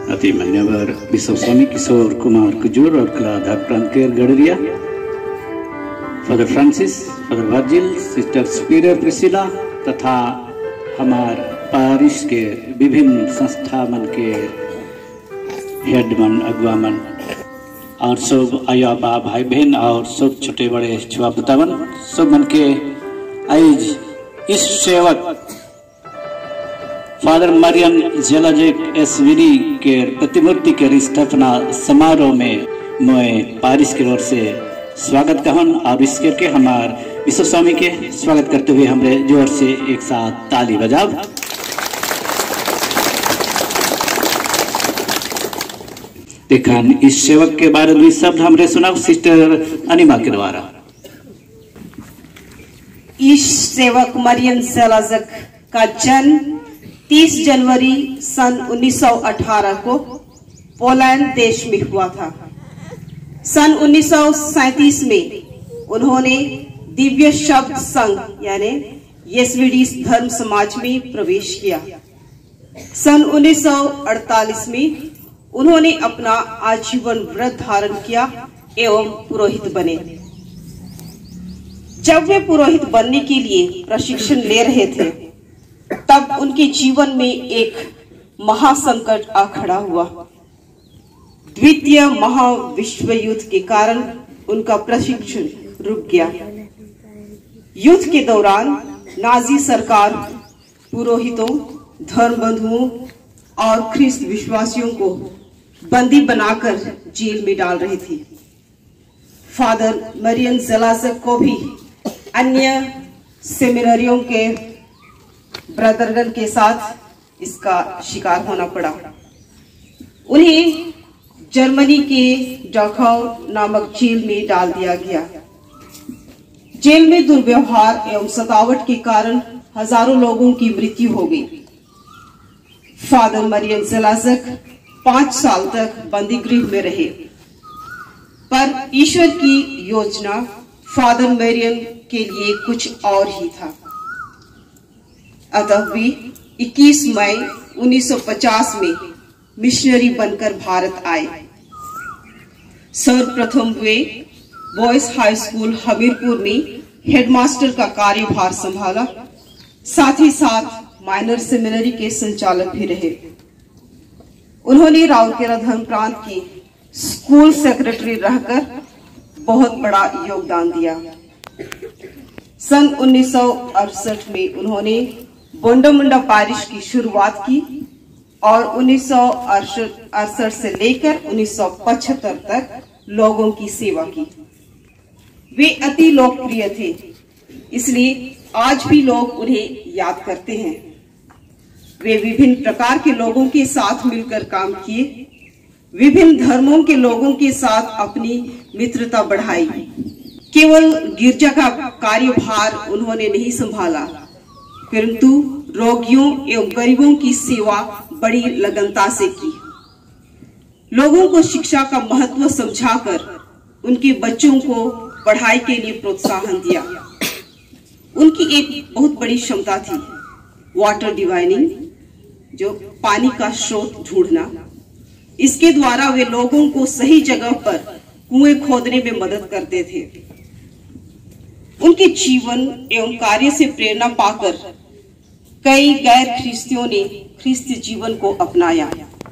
अति मान्यवर विश्व स्वामी किशोर कुमार कुजूर और कलाधार प्रांत के गडरिया, Father Francis, Father Virgil, Sister Superior Priscilla तथा हमार पारिश के विभिन्न संस्था मन के हेडमन अगुआमन और सब आया बा भाई बहन और सब छोटे बड़े छुआ पुतावन सब मन के आज इस सेवक फादर मरियम जेलाजेक एसवीडी के प्रतिमूर्ति के स्थापना समारोह में मैं पारिश की ओर से स्वागत कहन और इस करके हमार विश्व स्वामी के स्वागत करते हुए हमरे जोर से एक साथ ताली बजाव। देखा इस सेवक के बारे में शब्द हमरे सुना सिस्टर अनिमा के द्वारा। इस सेवक मरियम जेलाजेक का जन्म 30 जनवरी सन 1918 को पोलैंड देश में हुआ था। सन 1937 में उन्होंने दिव्य शब्द संघ यानी एसवीडी धर्म समाज में प्रवेश किया। सन 1948 में उन्होंने अपना आजीवन व्रत धारण किया एवं पुरोहित बने। जब वे पुरोहित बनने के लिए प्रशिक्षण ले रहे थे तब उनके जीवन में एक महासंकट आ खड़ा हुआ। द्वितीय महाविश्व युद्ध के कारण उनका प्रशिक्षण रुक गया। युद्ध के दौरान नाजी सरकार पुरोहितों, धर्मबंधुओं और ख्रिस्त विश्वासियों को बंदी बनाकर जेल में डाल रही थी। फादर मरियम जेलाजेक को भी अन्य सेमिनारियों के ब्रदरगन के साथ इसका शिकार होना पड़ा। उन्हें जर्मनी के डाखाउ नामक जेल में डाल दिया गया। जेल में दुर्व्यवहार एवं सतावट के कारण हजारों लोगों की मृत्यु हो गई। फादर मरियम जेलाजेक 5 साल तक बंदी गृह में रहे, पर ईश्वर की योजना फादर मरियम के लिए कुछ और ही था। अतः वे 21 मई 1950 में मिशनरी बनकर भारत आए। सर्वप्रथम वे बॉयज हाई स्कूल हमीरपुर में हेडमास्टर का कार्यभार संभाला, साथ ही साथ माइनर सेमिनरी के संचालक भी रहे। उन्होंने राउरकेला धर्म प्रांत की स्कूल सेक्रेटरी रहकर बहुत बड़ा योगदान दिया। सन 1968 में उन्होंने बोंडामुंडा पारिश की शुरुआत की और 1968 से लेकर 1975 तक लोगों की सेवा की। वे अति लोकप्रिय थे, इसलिए आज भी लोग उन्हें याद करते हैं। वे विभिन्न प्रकार के लोगों के साथ मिलकर काम किए, विभिन्न धर्मों के लोगों के साथ अपनी मित्रता बढ़ाई। केवल गिरजा का कार्यभार उन्होंने नहीं संभाला, परंतु रोगियों एवं गरीबों की सेवा बड़ी लगनता से की। लोगों को शिक्षा का महत्व समझाकर उनके बच्चों को पढ़ाई के लिए प्रोत्साहन दिया। उनकी एक बहुत बड़ी क्षमता थी वाटर डिवाइनिंग, जो पानी का स्रोत ढूंढना। इसके द्वारा वे लोगों को सही जगह पर कुएं खोदने में मदद करते थे। उनके जीवन एवं कार्य से प्रेरणा पाकर कई गैर ख्रिस्तियों ने ख्रिस्ती जीवन को अपनाया।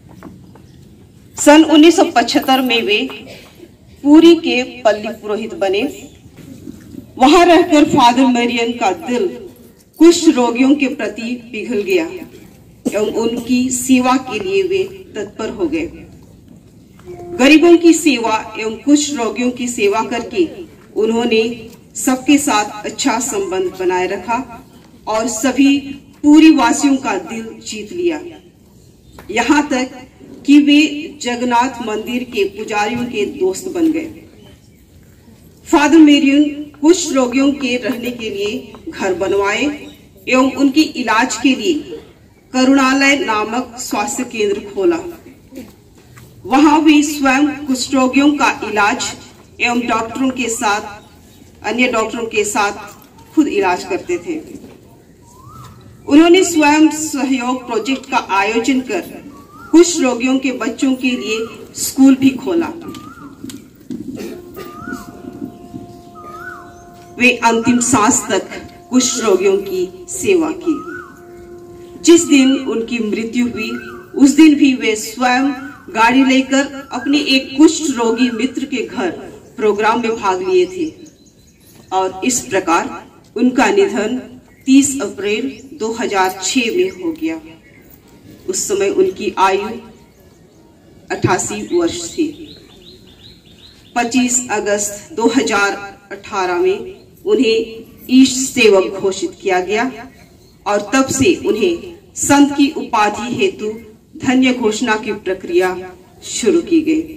सन 1975 में वे पुरी के पल्ली पुरोहित बने। वहां रहकर फादर मरियम का दिल कुष्ठ रोगियों के प्रति पिघल गया एवं उनकी सेवा के लिए वे तत्पर हो गए। गरीबों की सेवा एवं कुष्ठ रोगियों की सेवा करके उन्होंने सबके साथ अच्छा संबंध बनाए रखा और सभी पूरी वासियों का दिल जीत लिया। यहाँ तक कि वे जगन्नाथ मंदिर के पुजारियों के दोस्त बन गए। फादर मरियम कुष्ठ रोगियों के रहने के लिए घर बनवाए एवं उनकी इलाज के लिए करुणालय नामक स्वास्थ्य केंद्र खोला। वहां वे स्वयं कुष्ठ रोगियों का इलाज एवं अन्य डॉक्टरों के साथ खुद इलाज करते थे। उन्होंने स्वयं सहयोग प्रोजेक्ट का आयोजन कर कुष्ठ रोगियों के बच्चों के लिए स्कूल भी खोला। वे अंतिम सांस तक कुष्ठ रोगियों की सेवा की। जिस दिन उनकी मृत्यु हुई उस दिन भी वे स्वयं गाड़ी लेकर अपने एक कुष्ठ रोगी मित्र के घर प्रोग्राम में भाग लिए थे और इस प्रकार उनका निधन 30 अप्रैल 2006 में हो गया। उस समय उनकी आयु 88 वर्ष थी। 25 अगस्त 2018 में उन्हें ईश सेवक घोषित किया गया और तब से उन्हें संत की उपाधि हेतु धन्य घोषणा की प्रक्रिया शुरू की गई।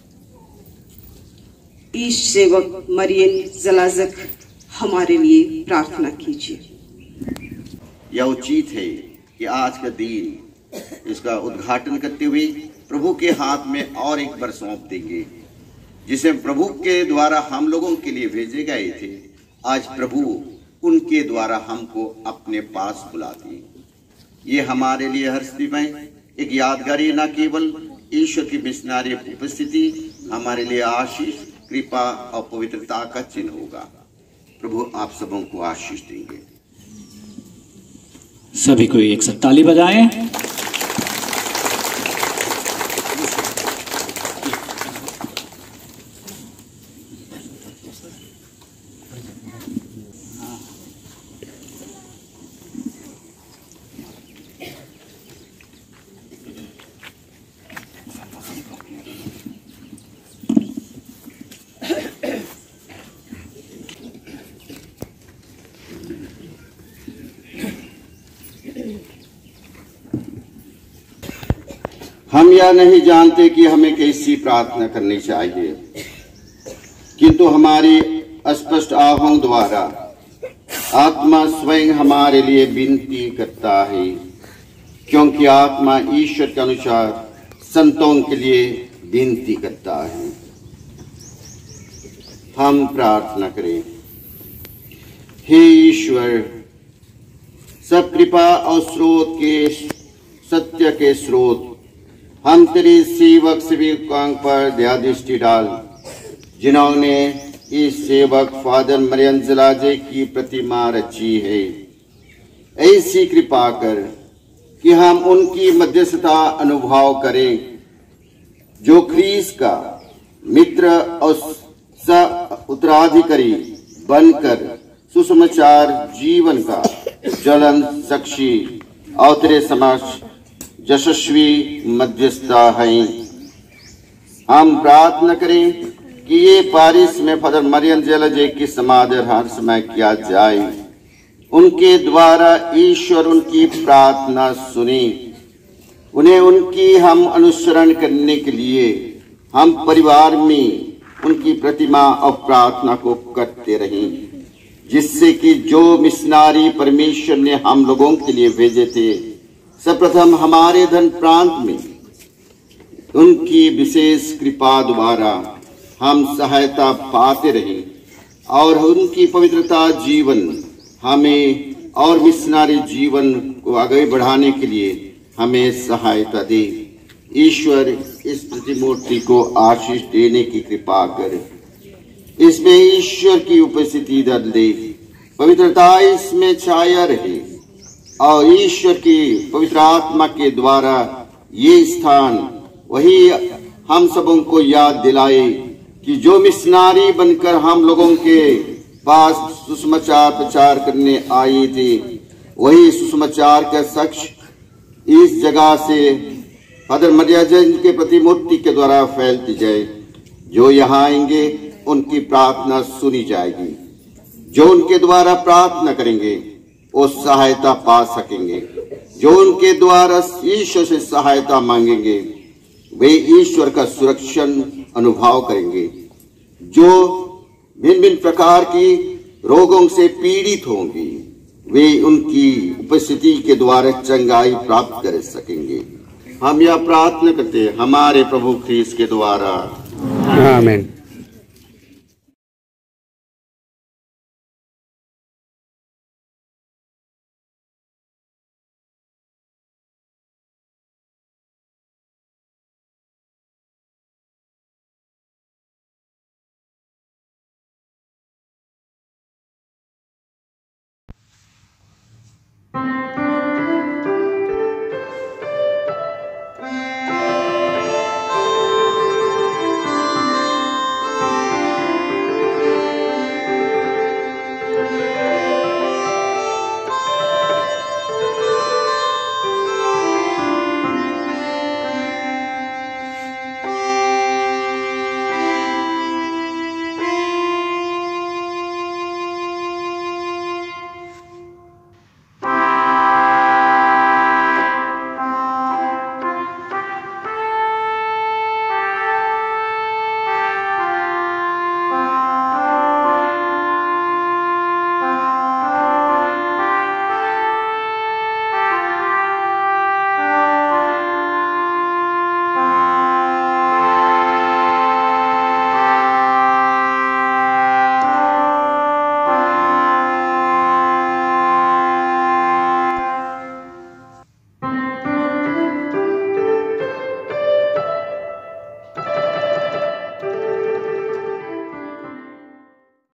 ईश सेवक मरियम जलाजक हमारे लिए प्रार्थना कीजिए। यह उचित है कि आज का दिन इसका उद्घाटन करते हुए प्रभु के हाथ में और एक बार सौंप देंगे, जिसे प्रभु के द्वारा हम लोगों के लिए भेजे गए थे। आज प्रभु उनके द्वारा हमको अपने पास बुलाते। ये हमारे लिए हर्षमय एक यादगारी, न केवल ईश्वर की मिशनरी उपस्थिति हमारे लिए आशीष, कृपा और पवित्रता का चिन्ह होगा। प्रभु आप सबों को आशीष देंगे। सभी को एक साथ ताली बजाएं। हम यह नहीं जानते कि हमें कैसी प्रार्थना करनी चाहिए, किंतु हमारी अस्पष्ट आहों द्वारा आत्मा स्वयं हमारे लिए विनती करता है, क्योंकि आत्मा ईश्वर के अनुसार संतों के लिए विनती करता है। हम प्रार्थना करें। हे ईश्वर, सब कृपा और स्रोत के सत्य के स्रोत, हम तेरे सेवक सेविकाओं पर दया दृष्टि डाल, जिन्होंने इस सेवक फादर मरियम जलाजे की प्रतिमा रची है। ऐसी कृपा कर कि हम उनकी मध्यस्थता अनुभव करें, जो ख्रीस का मित्र और सह उत्तराधिकारी बनकर सुसमाचार जीवन का ज्वलन साक्षी और तेरे समक्ष यशस्वी मध्यस्थता है। हम प्रार्थना करें कि ये पारिस में फादर मरियम जलाजे की समाधि हर समय किया जाए। उनके द्वारा ईश्वर उनकी प्रार्थना सुने। उन्हें उनकी हम अनुसरण करने के लिए हम परिवार में उनकी प्रतिमा और प्रार्थना को करते रहें, जिससे कि जो मिशनारी परमेश्वर ने हम लोगों के लिए भेजे थे, सर्वप्रथम हमारे धन प्रांत में उनकी विशेष कृपा द्वारा हम सहायता पाते रहें और उनकी पवित्रता जीवन हमें और मिशनारी जीवन को आगे बढ़ाने के लिए हमें सहायता दे। ईश्वर इस प्रतिमूर्ति को आशीष देने की कृपा करे। इसमें ईश्वर की उपस्थिति दे, पवित्रता इसमें छाया रहे और ईश्वर की पवित्र आत्मा के द्वारा ये स्थान वही हम सबों को याद दिलाए कि जो मिशनारी बनकर हम लोगों के पास सुसमाचार प्रचार करने आए थे, वही सुसमाचार का साक्ष्य इस जगह से फादर मरियम के प्रतिमूर्ति के द्वारा फैलती जाए। जो यहाँ आएंगे उनकी प्रार्थना सुनी जाएगी। जो उनके द्वारा प्रार्थना करेंगे वो सहायता पा सकेंगे। जो उनके द्वारा ईश्वर से सहायता मांगेंगे वे ईश्वर का सुरक्षण अनुभव करेंगे। जो भिन्न भिन्न प्रकार की रोगों से पीड़ित होंगी वे उनकी उपस्थिति के द्वारा चंगाई प्राप्त कर सकेंगे। हम यह प्रार्थना करते हैं हमारे प्रभु ख्रीस्त के द्वारा, आमीन। Thank